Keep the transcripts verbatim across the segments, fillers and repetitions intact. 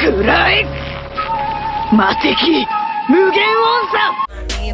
らえ魔敵無限音差。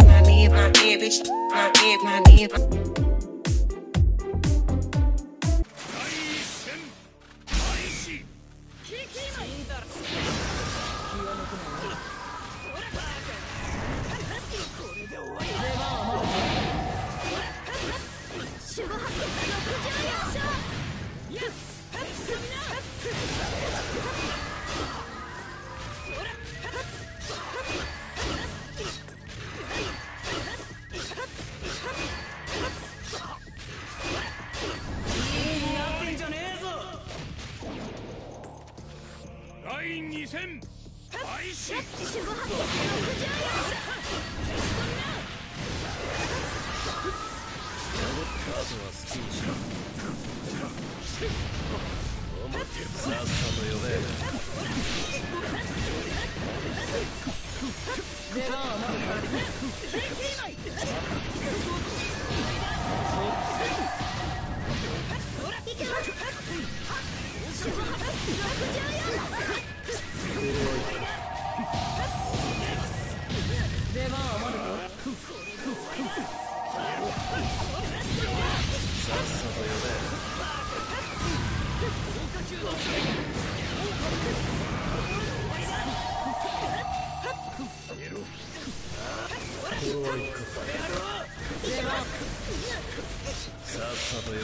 第二戦開始。あとは好きにしろ。さっさと呼べ。出番はまだ変わりない。出番はまだか。さっさと呼べ。さっさと呼べ。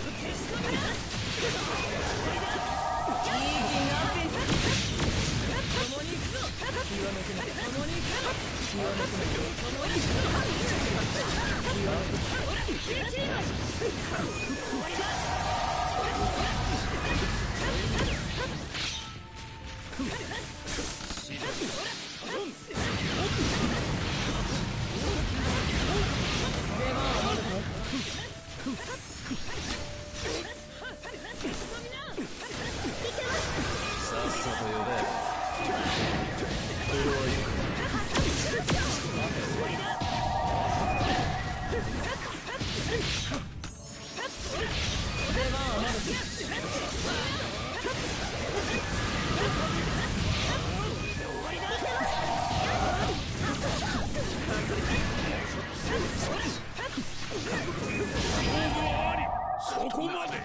そこまで。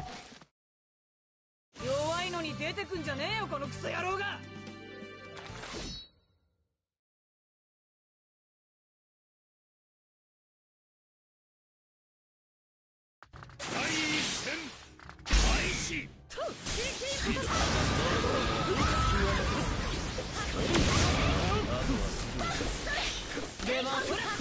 弱いのに出てくんじゃねえよこのクソ野郎が。 第一戦開始。 出番。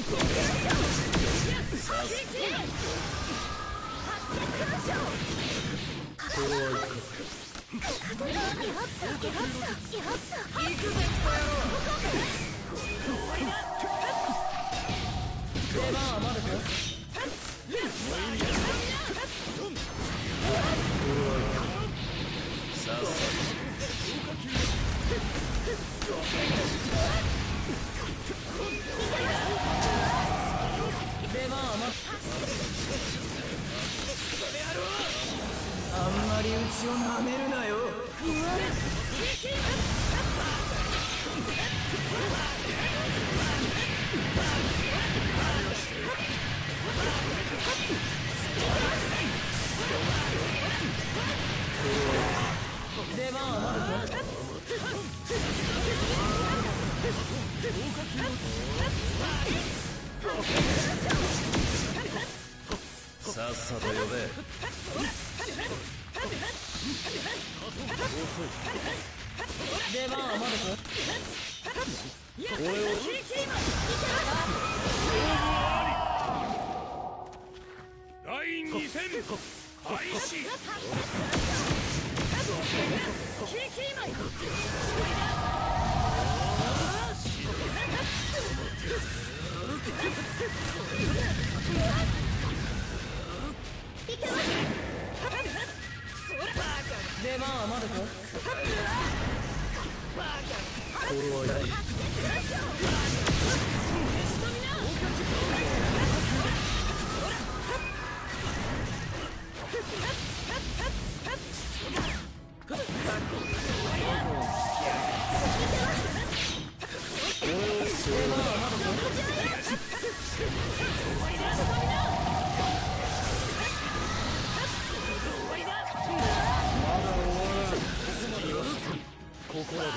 あんまりうちをなめるなよ。出番はまだか。 さっさと呼べ。 出番はまだか。 俺を第二戦開始。 出番はまだか。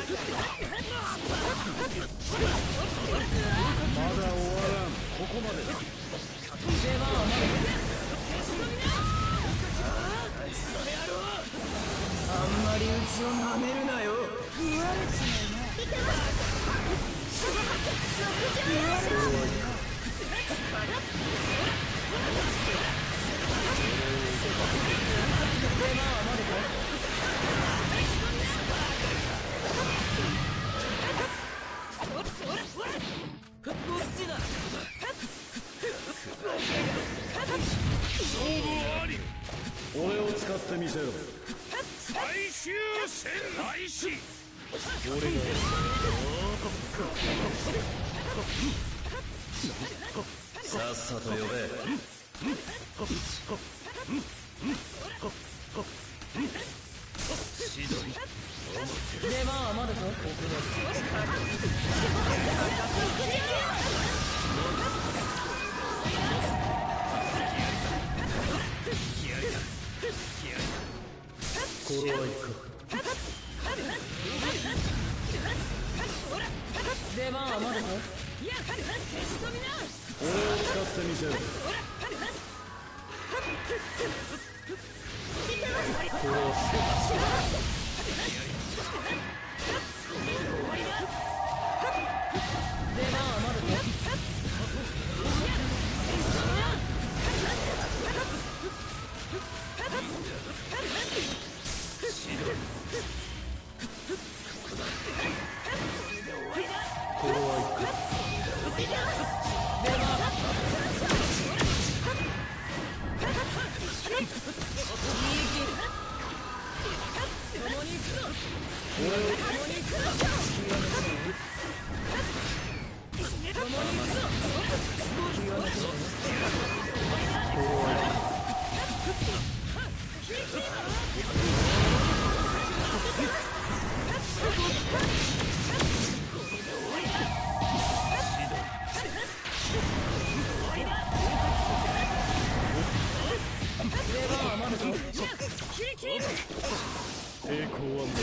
まだ終わらん。ここまでだ。 出番はまだあんまりうちをなめるなよ。 勝負あり。 俺を使ってみせろ。 最終戦開始。 俺がさっさと呼べ。 出番はまだか。 頃合いか。 出番はまだか。 俺を使ってみせろ。 出番はまだか。 抵抗は無理。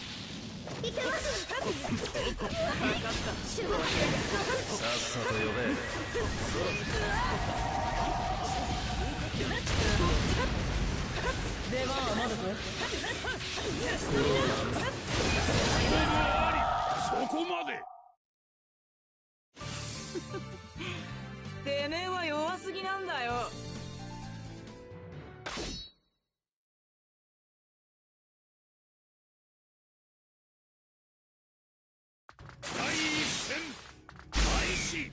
さっさと呼べ。 出番はまだか。 そこまで。 てめえは弱すぎなんだよ。 第一戦開始。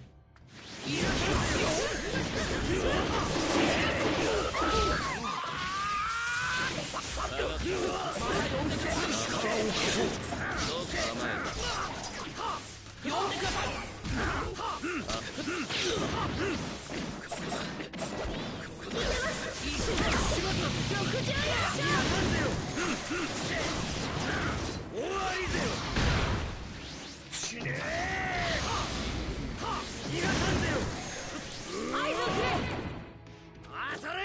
終わりぜよ。死ねえ。逃がさんぜよ。合図をくれ。当たれ。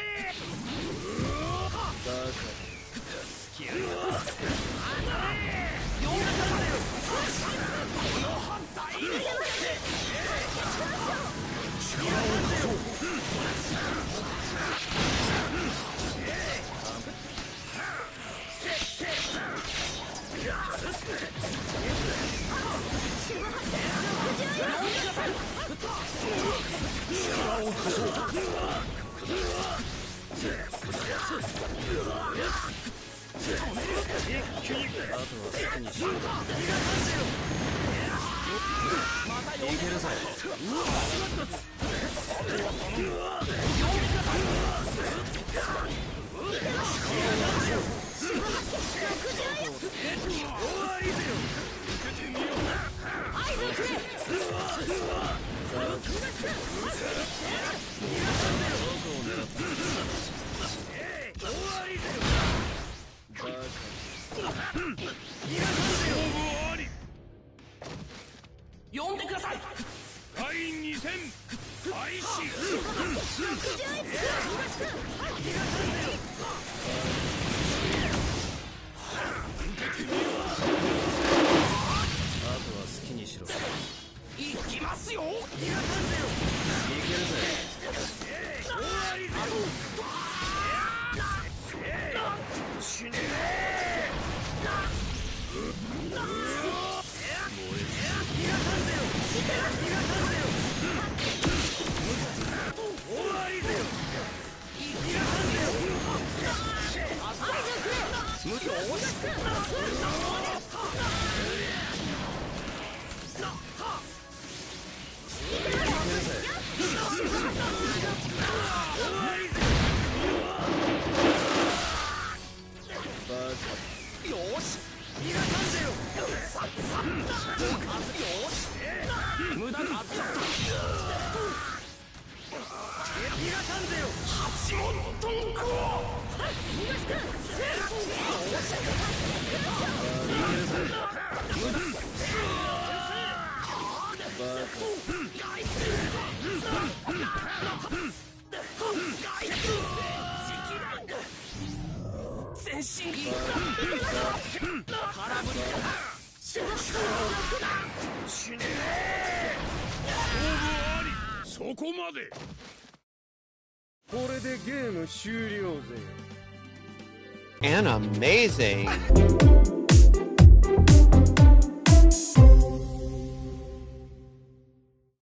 バカ。 付き合いは当たれ。よんがさんぜよ。この反対に力を貸そう。いけるぞ。 呼んでください。 第二戦開始。 無駄だ。逃がさんぜよ。八門遁甲。全身空振り死ねえ。 そこまで。これでゲーム終了ぜ。 And amazing.